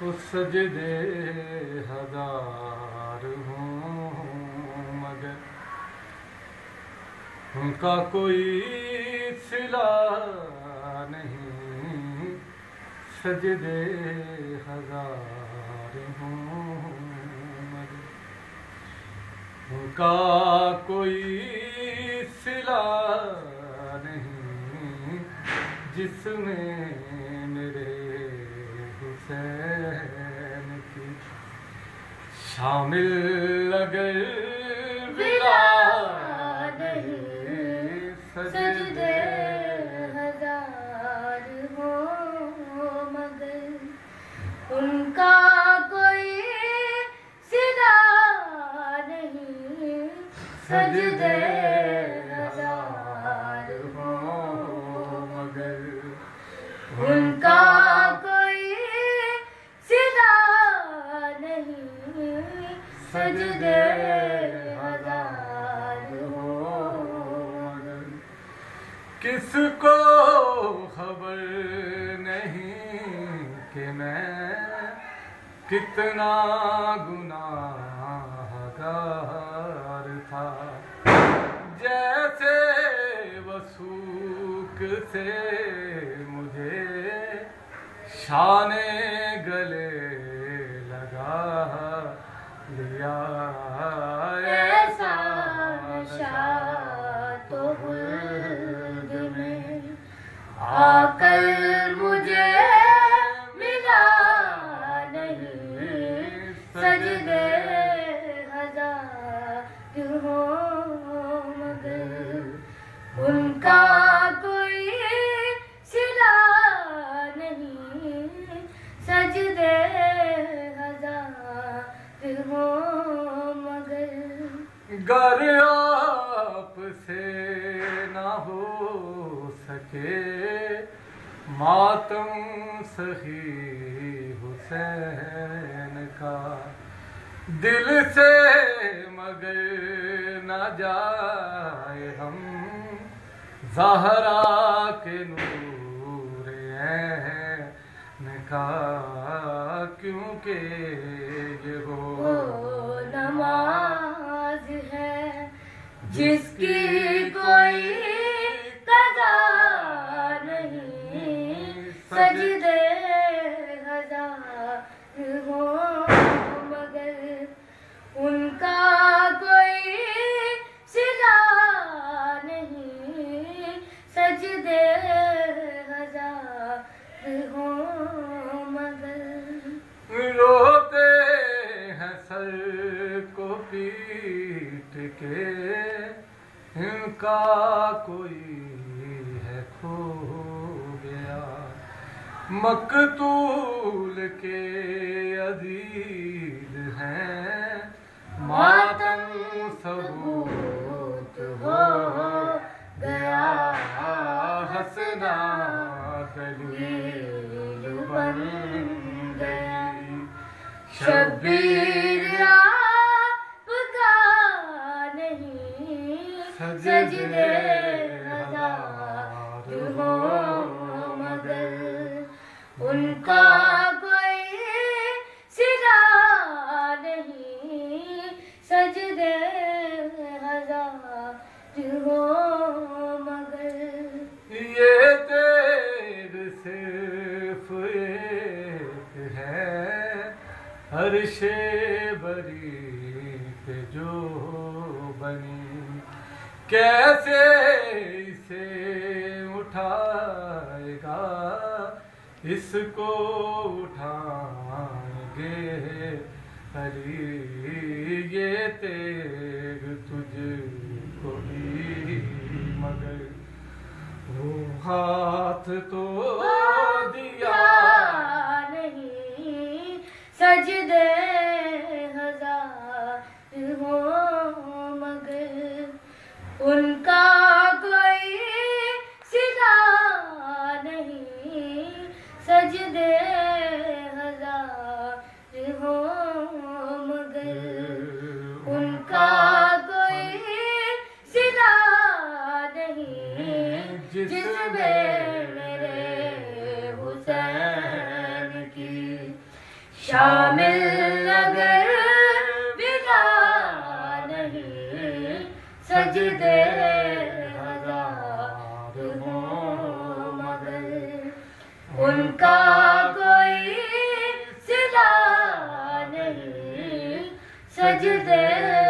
उस सजदे हजार हूँ मगर उनका कोई सिला नहीं। सजदे हजार हूँ मगर उनका कोई सिला नहीं जिसमें मेरे हुसैन की शामिल अगर बिला नहीं। सजदे हजार हो मगर उनका कोई सिला नहीं। सजदे हजार हो मगर उनका कोई सिला नहीं। सजदे हजार हो मगर किसको खबर नहीं कि मैं कितना गुनाहगार था। जैसे वसूक से मुझे शाने गले लगा लिया। ऐसा नशा तो खुद में आकर मुझे मिला नहीं। सजदे हजार हो मगर उनका कोई सिला नहीं। सजदे हजार हो मगर गर आपसे ना हो सके मातम सही हुसैन का दिल से मगर न जाए हम ज़हरा के नूर ऐन का। क्योंकि ये वो नमाज है जिसकी कोई कदा नहीं। सजदे हजार हो मगर उनका कोई सिला नहीं। सजदे हजार हो मगर रोते हैं सर को पीट के इनका कोई है खो गया। मकतूल के अजीज हैं मातम सबूत हो गया। हसना दलील बन गई। शब्बीर आपका नहीं। सजदे हजार हो मगर उनका कोई सिला नहीं। सजदे हजार हो मगर ये तेरे सिर्फ एक है अर्शे बरी पे जो बनी। कैसे इसे उठाएगा इसको उठाएंगे अली। ये तेग तुझको भी मगर वो हाथ तो दिया नहीं। सजदे हजार हो मगर उनका कोई सिला नहीं। सजदे हजार हो मगर उनका कोई सिला नहीं। जिसमें मेरे हुसैन शामिल अगर विदा नहीं, सजदे हजार हों मगर उनका कोई सिला नहीं, सजदे